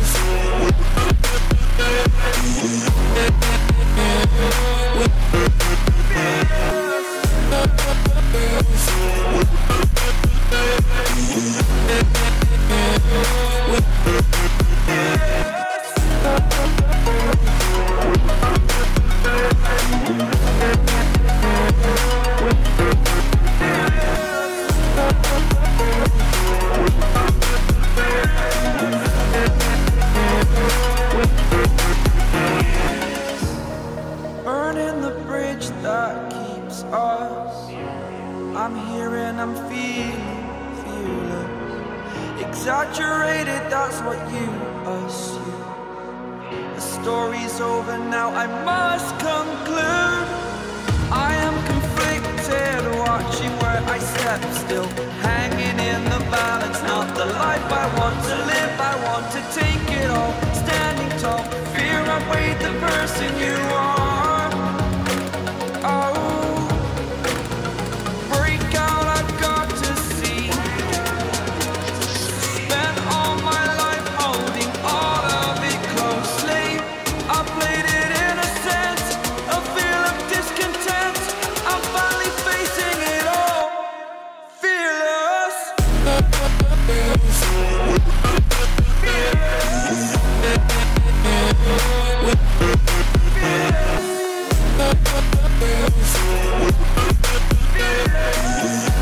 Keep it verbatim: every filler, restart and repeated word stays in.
Burning the bridge that keeps us. I'm here and I'm feeling fearless. Exaggerated, that's what you assume. The story's over now, I must conclude. I am conflicted, watching where I step still, hanging in the balance. Not the life I want to live, I want to take it all. Standing tall, fear outweighed the person you are. Yeah.